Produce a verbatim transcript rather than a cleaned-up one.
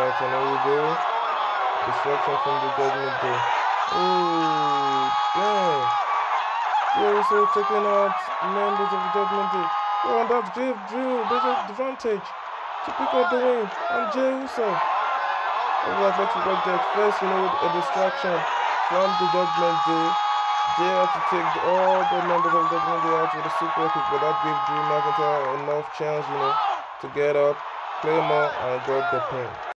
out, and there we go. Destruction from the Judgment Day. Oh, damn. Jey Uso taking out members of the Judgment Day. Oh, and that's Jeff Drew. There's an advantage to pick up the win on Jey Uso. Over Athletic Project. First, you know, a distraction from the Judgment Day. Jey had to take all the members of the Judgment Day out with a super kick, but that gave Drew McIntyre enough chance, you know, to get up, play more, and got the pin.